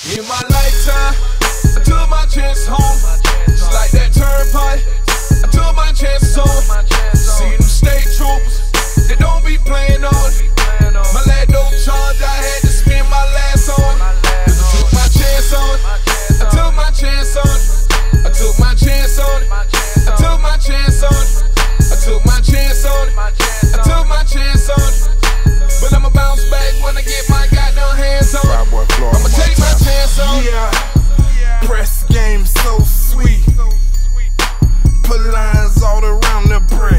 In my lifetime, I took my chance home. Just like that turnpike, I took my chances on. See them state troopers, they don't be playing on. My lad don't charge, I had to spend my last on. Cause I took my chance on. I took my chance on. I took my chance on. I took my chance on. I took my chance on. I took my chance on. But I'ma bounce back when I get my goddamn hands on. I'ma take my chance on. Yeah, press game so sweet. Put lines all around the brick.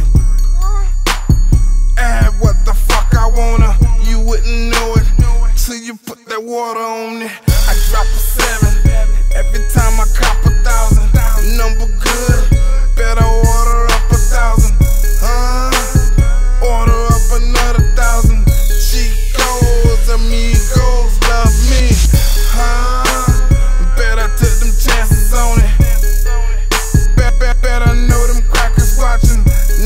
Add what the fuck I wanna. You wouldn't know it till you put that water on it. I drop a 7 every time I cop 1,000. Number good, better order up 1,000. Order up another 1,000. Chicos, amigos, love me. Bet I took them chances on it. Bet I know them crackers watching.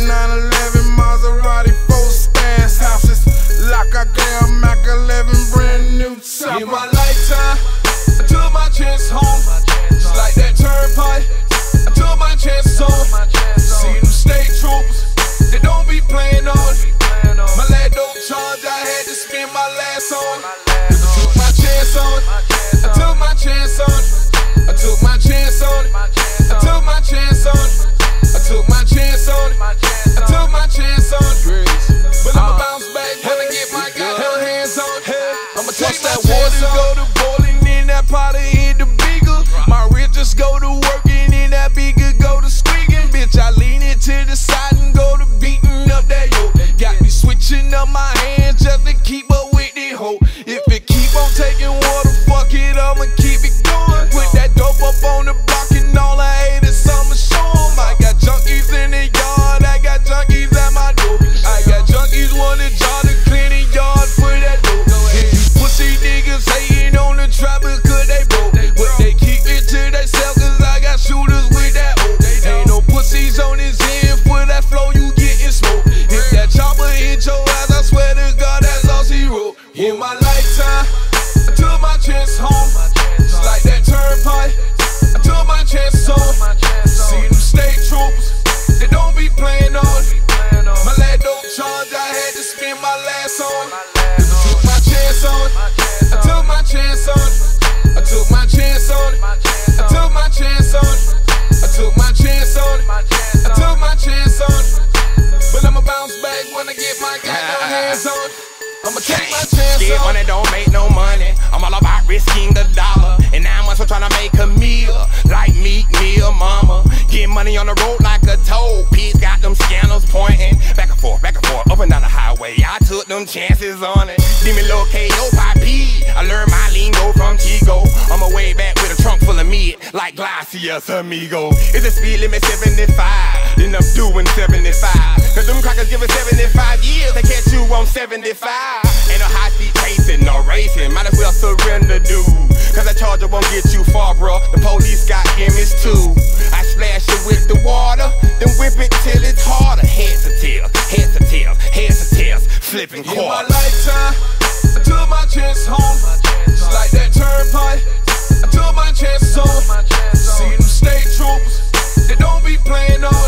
911 Maserati, 4 stash houses. Like I got a Mac 11 brand new chopper. In my lifetime, I took my chance home. Just like that turnpike, I took my chances on. See them state troopers, they don't be playing on. My lad don't charge, I had to spend my last on. Cause I took my chance on. I took my chance on. I took my chance on. I took my chance on. I took my chance on. I took my chance on. But I'ma bounce back when I get my goddamn hands on. I'ma take my chance on. Go to bowling, then that pot hit the bigger. My riches go to working, then that bigger go to squeaking. Bitch, I lean it to the side and go to beating up that yo. Got me switching up my hands just to keep up with the hoe. If it keep on taking water, fuck it, I'ma keep it going. Put that dope up on the block and all I hate is I'ma show 'em. I got junkies in the yard, I got junkies at my door. I got junkies want a job to clean the yard for that dope. If you pussy niggas hating on the trap because they broke, but they keep it to themselves cause I got shooters with that O. Ain't no pussies on his end for that flow, you getting smoked. If that chopper hit your ass, I swear to God that's all she wrote. In my lifetime, I took my chance home. Just like that turnpike, I took my chances on. See them state troopers, they don't be playing on. My lad don't charge, I had to spend my last on. Cause I took my chance on. I took my chance on. I took my chance on. I took my chance on. I took my chance on. I took my chance on. But I'ma bounce back when I get my goddamn hands on. I'ma take my chance Get on. money, don't make no money. I'm all about risking a dollar. And now I'm trying to make a meal. Like Meek Mill, mama. Get money on the road like a toll. Pigs got them scanners pointing. Back and forth, up and down the highway. I took them chances on it. Give me little KO by P. I learned my lingo from Chico. I'm way back with a trunk full of meat. Like Glacius, amigo. It's a speed limit 75. Then I'm doing 75. Cause them crackers give us 75 years. They catch you on 75. Ain't no high speed chasing, no racing. Might as well surrender, dude. Cause that charger won't get you far, bro. The police got image too. I splash it with the water, then whip it till it's harder. Heads to tails, heads to tails, heads to tails, flipping In my quarters. lifetime, I took my chance home. Just like that turnpike, I took my chances on. See them state troopers, they don't be playing on.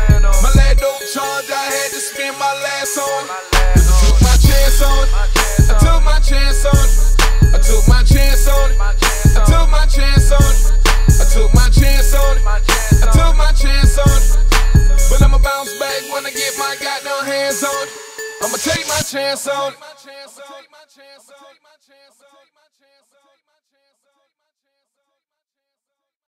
My lad don't charge, I had to spend my last on. Cause I took my chance on. I took my chance on. I took my chance on. I took my chance on. I took my chance on. I took my chance on. But I'ma bounce back when I get my goddamn hands on. I'ma take my chance on.